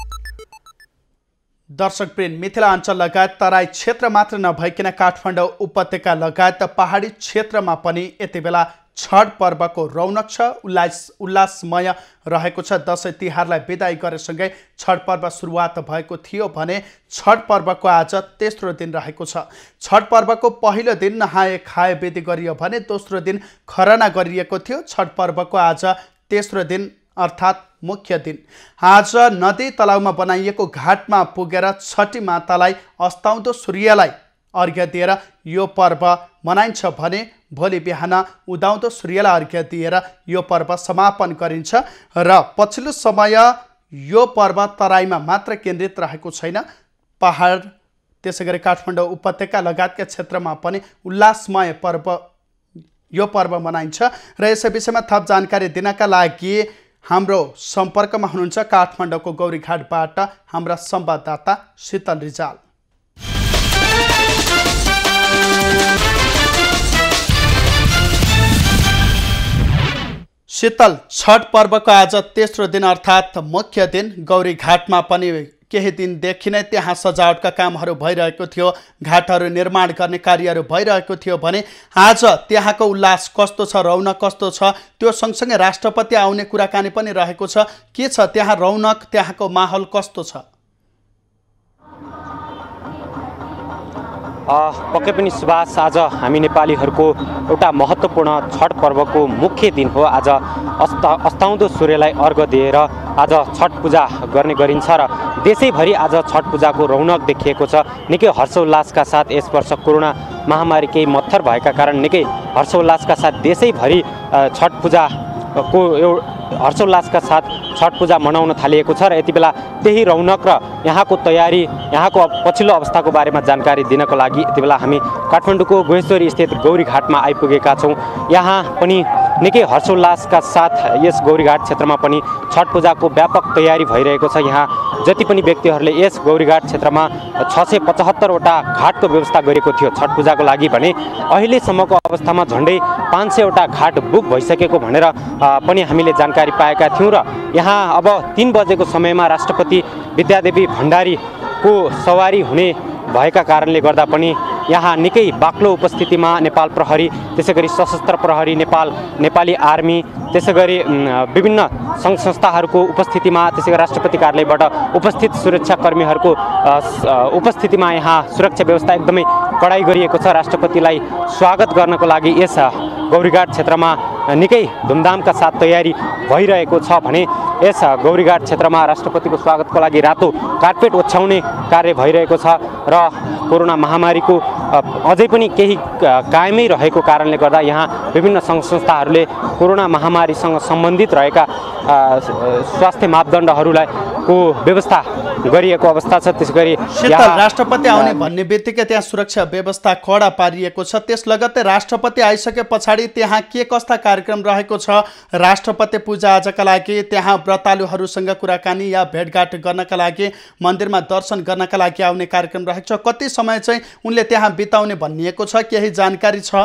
दर्शकवृन्द, मिथिला अञ्चल लगायत तराई क्षेत्र मात्र नभइकन काठमाडौँ उपत्यका लगायत पहाडी क्षेत्रमा पनि यति बेला छठ पर्वको रौनक छ, उल्लास उल्लासमय रहेको छ। दसैँ तिहारलाई बिदाई गरेसँगै छठ पर्व सुरुवात भएको थियो भने छठ पर्वको आज तेस्रो दिन रहेको छ। छठ पर्वको पहिलो दिन नहाए खाए विधि गरियो भने दोस्रो दिन खरना गरिएको थियो। छठ पर्वको आज तेस्रो दिन अर्थात् मुख्य दिन आज नदी तलाउमा बनाइएको घाटमा पुगेर छठी मातालाई अस्ताउँदो सूर्यलाई अर्घ्य दिएर यो पर्व मनाइन्छ भने भोलि बिहान उदाउँदो सूर्यलाई अर्घ्य दिएर यो पर्व समापन गरिन्छ। र पछिल्लो समय यो पर्व तराईमा मात्र केन्द्रित रहेको छैन, पहाड त्यसै गरी काठमाडौँ उपत्यका लगायतका क्षेत्रमा पनि उल्लासमय पर्व यो पर्व मनाइन्छ। र यसै विषयमा थप जानकारी दिनका लागि हाम्रो सम्पर्कमा हुनुहुन्छ काठमाडौँको गौरीघाटबाट हाम्रा संवाददाता शीतल रिजाल। शीतल, छठ पर्वको आज तेस्रो दिन अर्थात् मुख्य दिन गौरीघाटमा पनि केही दिनदेखि नै त्यहाँ सजावटका कामहरू भइरहेको थियो, घाटहरू निर्माण गर्ने कार्यहरू भइरहेको थियो भने आज त्यहाँको उल्लास कस्तो छ, रौनक कस्तो छ, त्यो सँगसँगै राष्ट्रपति आउने कुराकानी पनि रहेको छ। के छ त्यहाँ रौनक, त्यहाँको माहौल कस्तो छ? पक्कै पनि सुभाष, आज हामी नेपालीहरूको एउटा महत्त्वपूर्ण छठ पर्वको मुख्य दिन हो। आज अस्ता अस्ताउँदो सूर्यलाई अर्घ दिएर आज छठ पूजा गर्ने गरिन्छ र देशैभरि आज छठ पूजाको रौनक देखिएको छ। निकै हर्षोल्लासका साथ यस वर्ष कोरोना महामारी केही मत्थर भएका कारण निकै हर्षोल्लासका साथ देशैभरि छठ पूजाको एउटा हर्षोल्लासका साथ छठ पूजा मनाउन थालिएको छ। र यति बेला त्यही रौनक र यहाँको तयारी, यहाँको पछिल्लो अवस्थाको बारेमा जानकारी दिनको लागि यति बेला हामी काठमाडौँको गोहेश्वरी स्थित गौरीघाटमा आइपुगेका छौँ। यहाँ पनि निकै हर्षोल्लासका साथ यस गौरीघाट क्षेत्रमा पनि छठ पूजाको व्यापक तयारी भइरहेको छ। यहाँ जति पनि व्यक्तिहरूले यस गौरीघाट क्षेत्रमा छ सय पचहत्तरवटा घाटको व्यवस्था गरेको थियो छठ पूजाको लागि भने अहिलेसम्मको अवस्थामा झन्डै पाँच सयवटा घाट बुक भइसकेको भनेर पनि हामीले जानकारी पाएका थियौँ। र यहाँ अब तीन बजेको समयमा राष्ट्रपति विद्यादेवी भण्डारीको सवारी हुने भएका कारणले गर्दा पनि यहाँ निकै बाक्लो उपस्थितिमा नेपाल प्रहरी, त्यसै गरी सशस्त्र प्रहरी नेपाल, नेपाली आर्मी, त्यसै गरी विभिन्न सङ्घ संस्थाहरूको उपस्थितिमा, त्यसै गरी राष्ट्रपति कार्यालयबाट उपस्थित सुरक्षाकर्मीहरूको उपस्थितिमा यहाँ सुरक्षा व्यवस्था एकदमै कडाइ गरिएको छ। राष्ट्रपतिलाई स्वागत गर्नको लागि यस गौरीघाट क्षेत्रमा निकै धुमधामका साथ तयारी भइरहेको छ भने यस गौरीघाट क्षेत्रमा राष्ट्रपतिको स्वागतको लागि रातो कार्पेट ओछ्याउने कार्य भइरहेको छ। र कोरोना महामारीको अझै पनि केही कायमै रहेको कारणले गर्दा यहाँ विभिन्न सङ्घ संस्थाहरूले कोरोना महामारीसँग सम्बन्धित रहेका स्वास्थ्य मापदण्डहरूलाई को व्यवस्था गरिएको अवस्था छ। त्यसै गरी राष्ट्रपति आउने भन्ने बित्तिकै त्यहाँ सुरक्षा व्यवस्था कडा पारिएको छ। त्यस लगत्तै राष्ट्रपति आइसके पछाडि त्यहाँ के कस्ता कार्यक्रम रहेको छ? राष्ट्रपति पूजा आजका लागि त्यहाँ व्रतालुहरूसँग कुराकानी या भेटघाट गर्नका लागि, मन्दिरमा दर्शन गर्नका लागि आउने कार्यक्रम रहेको छ। कति समय चाहिँ उनले त्यहाँ बिताउने भनिएको छ, केही जानकारी छ?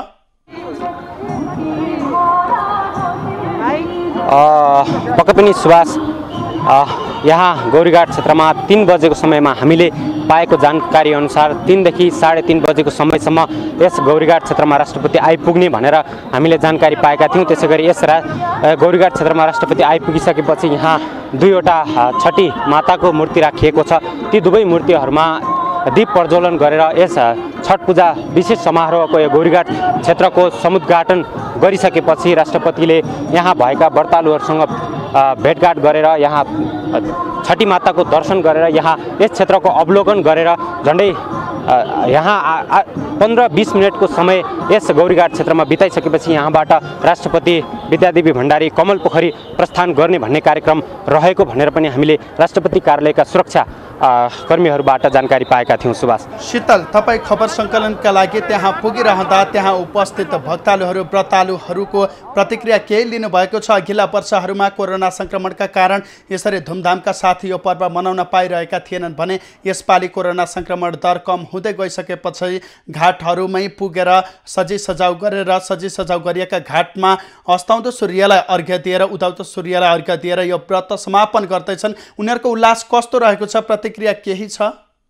पक्कै पनि सुभाष, यहाँ गौरीघाट क्षेत्रमा तीन बजेको समयमा हामीले पाएको जानकारी अनुसार तीनदेखि साढे तीन बजेको समयसम्म यस गौरीघाट क्षेत्रमा राष्ट्रपति आइपुग्ने भनेर हामीले जानकारी पाएका थियौँ। त्यसै गरी यस रा गौरीघाट क्षेत्रमा राष्ट्रपति आइपुगिसकेपछि यहाँ दुईवटा छठी माताको मूर्ति राखिएको छ। ती दुवै मूर्तिहरूमा दीप प्रज्वलन गरेर यस छठ पूजा विशेष समारोहको यो गौरीघाट क्षेत्रको समुद्घाटन गरिसकेपछि राष्ट्रपतिले यहाँ भएका व्रतालुहरूसँग भेटघाट गरेर यहाँ छठी माताको दर्शन गरेर यहाँ यस क्षेत्रको अवलोकन गरेर झन्डै यहाँ पन्ध्र बिस मिनटको समय यस गौरीघाट क्षेत्रमा बिताइसकेपछि यहाँबाट राष्ट्रपति विद्यादेवी भण्डारी कमल पोखरी प्रस्थान गर्ने भन्ने कार्यक्रम रहेको भनेर पनि हामीले राष्ट्रपति कार्यालयका सुरक्षा कर्मीहरूबाट जानकारी पाएका थियौँ। सुभाष, शीतल, तपाईँ खबर सङ्कलनका लागि त्यहाँ पुगिरहँदा त्यहाँ उपस्थित भक्तालुहरू व्रतालुहरूको प्रतिक्रिया केही लिनुभएको छ? अघिल्ला वर्षहरूमा कोरोना सङ्क्रमणका कारण यसरी धुमधामका साथ यो पर्व मनाउन पाइरहेका थिएनन् भने यसपालि कोरोना सङ्क्रमण दर कम हुँदै गइसकेपछि घाटहरूमै पुगेर सजी सजाउ गरेर सजी सजाउ गरिएका घाटमा अस्ताउँदो सूर्यलाई अर्घ्य दिएर उदाउँदो सूर्यलाई अर्घ्य दिएर यो व्रत समापन गर्दैछन्। उनीहरूको उल्लास कस्तो रहेको छ? प्रतिक्रिया केही छ?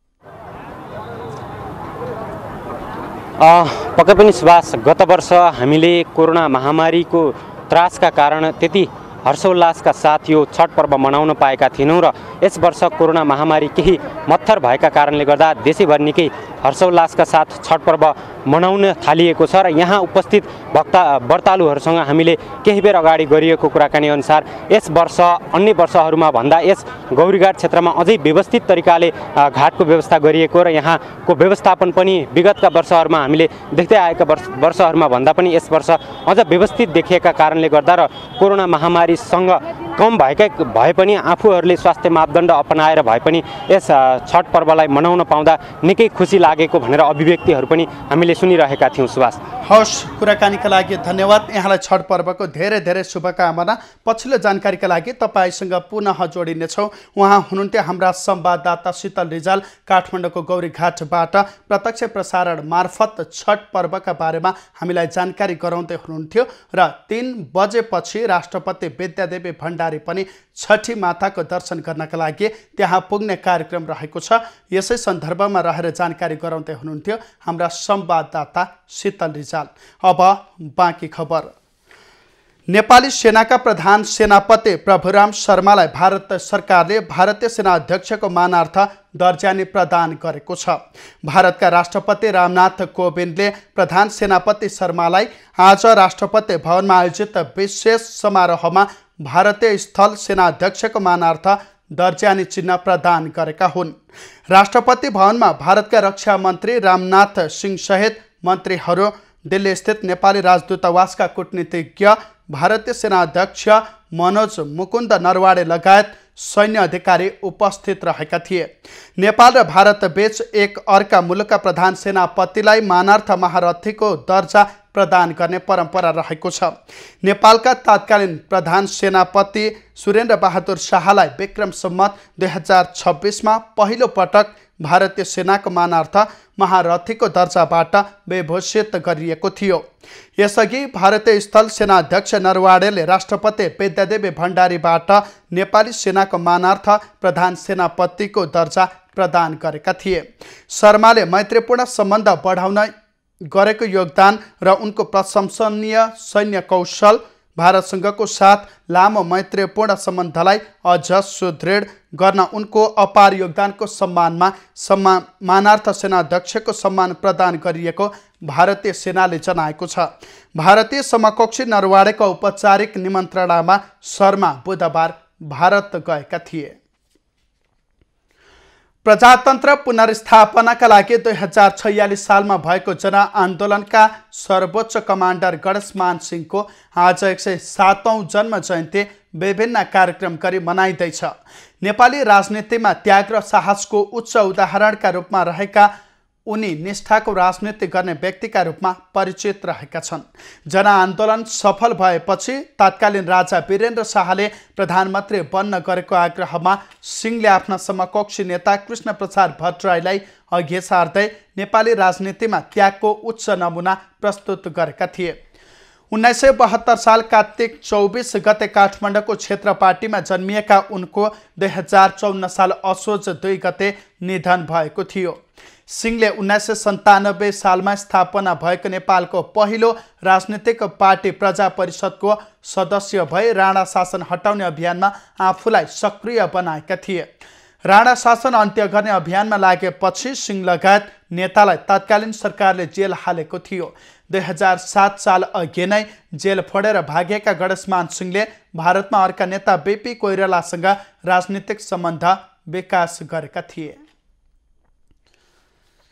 पक्कै पनि सुभाष, गत वर्ष हामीले कोरोना महामारीको त्रासका कारण त्यति हर्षोल्लासका साथ यो छठ पर्व मनाउन पाएका थिएनौँ र यस वर्ष कोरोना महामारी केही मत्थर भएका कारणले गर्दा देशैभर निकै हर्षोल्लासका साथ छठ पर्व मनाउन थालिएको छ र यहाँ उपस्थित भक्ता व्रतालुहरूसँग हामीले केही बेर अगाडि गरिएको कुराकानी अनुसार यस वर्ष अन्य वर्षहरूमा भन्दा यस गौरीघाट क्षेत्रमा अझै व्यवस्थित तरिकाले घाटको व्यवस्था गरिएको र यहाँको व्यवस्थापन पनि विगतका वर्षहरूमा हामीले देख्दै आएका वर्ष वर्षहरूमा भन्दा पनि यस वर्ष अझ व्यवस्थित देखिएका कारणले गर्दा र कोरोना महामारीसँग कम भएकै भए पनि आफूहरूले स्वास्थ्य मापदण्ड अपनाएर भए पनि यस छठ पर्वलाई मनाउन पाउँदा निकै खुसी लागेको भनेर अभिव्यक्तिहरू पनि हामीले सुनिरहेका थियौँ। सुभाष, हवस्, कुराकानीका लागि धन्यवाद। यहाँलाई छठ पर्वको धेरै धेरै शुभकामना। पछिल्लो जानकारीका लागि तपाईँसँग पुनः जोडिनेछौँ। उहाँ हुनुहुन्थ्यो हाम्रा संवाददाता शीतल रिजाल, काठमाडौँको गौरीघाटबाट प्रत्यक्ष प्रसारण मार्फत छठ पर्वका बारेमा हामीलाई जानकारी गराउँदै हुनुहुन्थ्यो र तीन बजेपछि राष्ट्रपति विद्यादेवी भण्डारी पनि छठी माताको दर्शन गर्नका लागि त्यहाँ पुग्ने कार्यक्रम रहेको छ। यसै सन्दर्भमा रहेर जानकारी गराउँदै हुनुहुन्थ्यो हाम्रा संवाददाता शीतल रिजाल। अब बाँकी खबर। नेपाली सेनाका प्रधान सेनापति प्रभुराम शर्मालाई भारत सरकारले भारतीय सेना अध्यक्षको मानार्थ दर्जानी प्रदान गरेको छ। भारतका राष्ट्रपति रामनाथ कोविन्दले प्रधान सेनापति शर्मालाई आज राष्ट्रपति भवनमा आयोजित विशेष समारोहमा भारतीय स्थल सेना अध्यक्षको मानार्थ दर्जानी चिन्ह प्रदान गरेका हुन्। राष्ट्रपति भवनमा भारतका रक्षा मन्त्री राजनाथ सिंह सहित मन्त्रीहरू, दिल्ली स्थित नेपाली राजदूतावासका कूटनीतिज्ञ, भारतीय सेना अध्यक्ष मनोज मुकुन्द नरवाडे लगायत सैन्य अधिकारी उपस्थित रहेका थिए। नेपाल र भारत बीच एक अर्का मुलुकका प्रधान सेनापतिलाई मानार्थ महारथीको दर्जा प्रदान गर्ने परम्परा रहेको छ। नेपालका तत्कालीन प्रधान सेनापति सुरेन्द्र बहादुर शाहलाई विक्रम सम्वत दुई हजार छब्बिसमा पहिलो पटक भारतीय सेनाको मानार्थ महारथीको दर्जाबाट विभूषित गरिएको थियो। यसअघि भारतीय स्थल सेना अध्यक्ष नरवाडेले राष्ट्रपति विद्यादेवी भण्डारीबाट नेपाली सेनाको मानार्थ प्रधान सेनापतिको दर्जा प्रदान गरेका थिए। शर्माले मैत्रीपूर्ण सम्बन्ध बढाउन गरेको योगदान र उनको प्रशंसनीय सैन्य कौशल भारतसँगको साथ लामो मैत्रीपूर्ण सम्बन्धलाई अझ सुदृढ गर्न उनको अपार योगदानको सम्मानमा सम्मान मानार्थ सेना अध्यक्षको सम्मान प्रदान गरिएको भारतीय सेनाले जनाएको छ। भारतीय समकक्षी नरवाडेको औपचारिक निमन्त्रणामा शर्मा बुधबार भारत गएका थिए। प्रजातन्त्र पुनर्स्थापनाका लागि दुई हजार छयालिस सालमा भएको जनआन्दोलनका सर्वोच्च कमान्डर गणेशमान सिंहको आज एक सय सातौं जन्म जयन्ती विभिन्न कार्यक्रम गरी मनाइँदैछ। नेपाली राजनीतिमा त्याग र साहसको उच्च उदाहरणका रूपमा रहेका उनी निष्ठाको राजनीति गर्ने व्यक्तिका रूपमा परिचित रहेका छन्। जनआन्दोलन सफल भएपछि तत्कालीन राजा वीरेन्द्र शाहले प्रधानमन्त्री बन्न गरेको आग्रहमा सिंहले आफ्ना समकक्षी नेता कृष्ण प्रसाद भट्टराईलाई अघि सार्दै नेपाली राजनीतिमा त्यागको उच्च नमुना प्रस्तुत गरेका थिए। उन्नाइस सय बहत्तर साल कार्तिक चौबिस गते काठमाडौँको क्षेत्र पार्टीमा जन्मिएका उनको दुई हजार चौन्न साल असोज दुई गते निधन भएको थियो। सिंहले उन्नाइस सय सन्तानब्बे सालमा स्थापना भएको नेपालको पहिलो राजनीतिक पार्टी प्रजा परिषदको सदस्य भई राणा शासन हटाउने अभियानमा आफूलाई सक्रिय बनाएका थिए। राणा शासन अन्त्य गर्ने अभियानमा लागेपछि सिंह लगायत नेतालाई तत्कालीन सरकारले जेल हालेको थियो। दुई हजार सात साल अघि नै जेल फोडेर भागेका गणेशमान सिंहले भारतमा अर्का नेता बीपी कोइरालासँग राजनीतिक सम्बन्ध विकास गरेका थिए।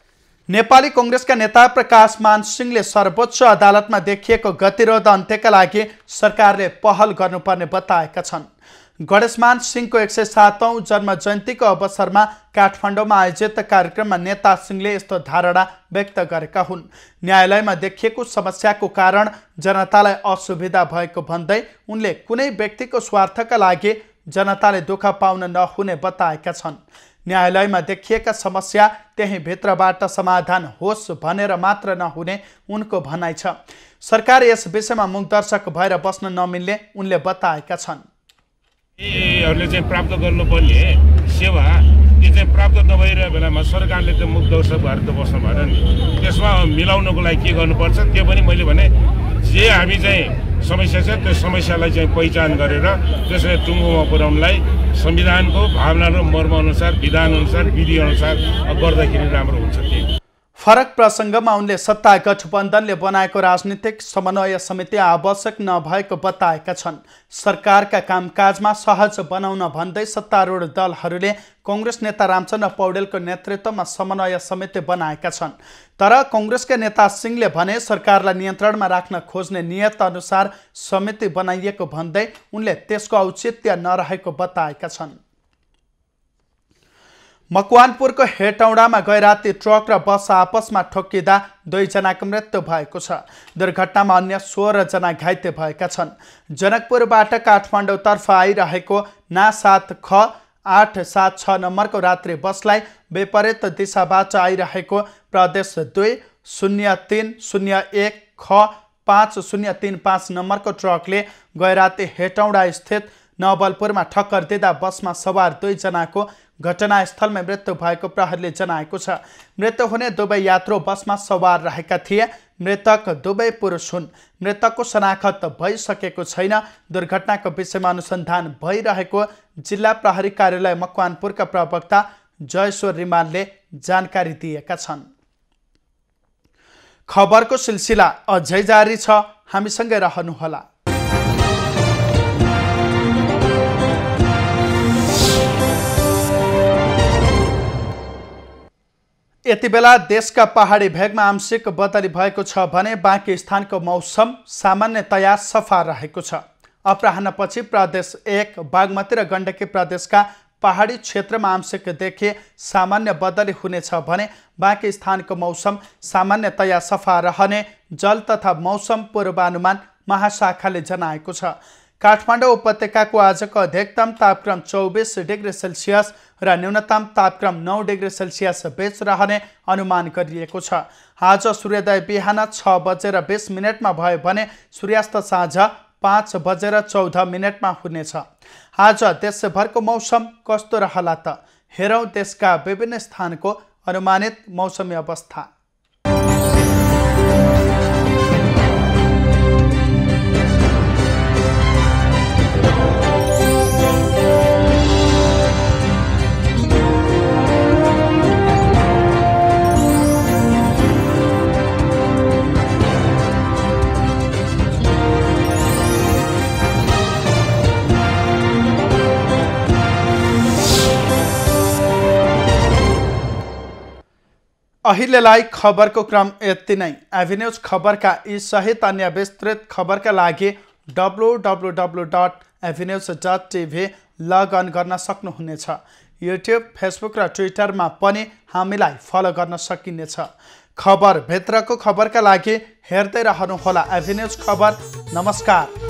नेपाली कांग्रेसका नेता प्रकाश मान सिंहले सर्वोच्च अदालतमा देखिएको गतिरोध अन्त्यका लागि सरकारले पहल गर्नुपर्ने बताएका छन्। गणेशमान सिंहको एक सय सातौं जन्म जयन्तीको अवसरमा काठमाडौँमा आयोजित कार्यक्रममा नेता सिंहले यस्तो धारणा व्यक्त गरेका हुन्। न्यायालयमा देखिएको समस्याको कारण जनतालाई असुविधा भएको भन्दै उनले कुनै व्यक्तिको स्वार्थका लागि जनताले दुःख पाउन नहुने बताएका छन्। न्यायालयमा देखिएका समस्या त्यही भित्रबाट समाधान होस् भनेर मात्र नहुने उनको भनाइ छ। सरकार यस विषयमा मुखदर्शक भएर बस्न नमिल्ने उनले बताएका छन्। यीहरूले चाहिँ प्राप्त गर्नुपर्ने सेवा यो चाहिँ प्राप्त नभइरहेको बेलामा सरकारले चाहिँ मुखदर्शक भएर त बस्नु भएन नि। त्यसमा मिलाउनको लागि के गर्नुपर्छ त्यो पनि मैले भने जे हामी चाहिँ समस्या छ त्यो समस्यालाई चाहिँ पहिचान गरेर त्यसलाई टुङ्गोमा पुर्याउनलाई संविधानको भावना र मर्मअनुसार विधानअनुसार विधिअनुसार गर्दाखेरि राम्रो हुन्छ। फरक प्रसङ्गमा उनले सत्ता गठबन्धनले बनाएको राजनीतिक समन्वय समिति आवश्यक नभएको बताएका छन्। सरकारका कामकाजमा सहज बनाउन भन्दै सत्तारूढ दलहरूले कांग्रेस नेता रामचन्द्र पौडेलको नेतृत्वमा समन्वय समिति बनाएका छन्। तर कांग्रेसका नेता सिंहले भने सरकारलाई नियन्त्रणमा राख्न खोज्ने नियत अनुसार समिति बनाइएको भन्दै उनले त्यसको औचित्य नरहेको बताएका छन्। मकवानपुरको हेटौडामा गैराती ट्रक र बस आपसमा ठोकिँदा दुईजनाको मृत्यु भएको छ। दुर्घटनामा अन्य सोह्र जना घाइते भएका छन्। जनकपुरबाट काठमाडौँतर्फ आइरहेको ना सात ख आठ सात छ नम्बरको रात्रि बसलाई विपरीत दिशाबाट आइरहेको प्रदेश दुई शून्य तीन शून्य एक ख पाँच शून्य तीन पाँच नम्बरको ट्रकले गैराती हेटौडा स्थित नवलपुरमा ठक्कर दिँदा बसमा सवार दुईजनाको घटनास्थलमा मृत्यु भएको प्रहरीले जनाएको छ। मृत्यु हुने दुवै यात्रु बसमा सवार रहेका थिए। मृतक दुवै पुरुष हुन्। मृतकको शनाखत भइसकेको छैन। दुर्घटनाको विषयमा अनुसन्धान भइरहेको जिल्ला प्रहरी कार्यालय मकवानपुरका प्रवक्ता जयश्वर रिमालले जानकारी दिएका छन्। खबरको सिलसिला अझै जारी छ, हामीसँगै रहनुहोला। यति बेला देशका पहाडी भेगमा आंशिक बदली भएको छ भने बाँकी स्थानको मौसम सामान्यतया सफा रहेको छ। अपराह्नपछि प्रदेश एक बागमती र गण्डकी प्रदेशका पहाडी क्षेत्रमा आंशिकदेखि सामान्य बदली हुनेछ भने बाँकी स्थानको मौसम सामान्यतया सफा रहने जल तथा मौसम पूर्वानुमान महाशाखाले जनाएको छ। काठमाडौँ उपत्यकाको आजको अधिकतम तापक्रम चौबिस डिग्री सेल्सियस र न्यूनतम तापक्रम नौ डिग्री सेल्सियस बीच रहने अनुमान गरिएको छ। आज सूर्योदय बिहान छ बजेर बिस मिनटमा भयो भने सूर्यास्त साँझ पाँच बजेर चौध मिनटमा हुनेछ। आज देशभरको मौसम कस्तो रहला त हेरौँ देशका विभिन्न स्थानको अनुमानित मौसमी अवस्था। अहिलेलाई खबरको क्रम यति नै। एभिन्यूज खबरका यी सहित अन्य विस्तृत खबरका लागि W W W dot Avenues dot TV log on गर्न सक्नुहुनेछ। युट्युब, फेसबुक र ट्विटरमा पनि हामीलाई फलो गर्न सकिनेछ। खबर भित्रको खबरका लागि हेर्दै रहनुहोला एभिन्यूज खबर। नमस्कार।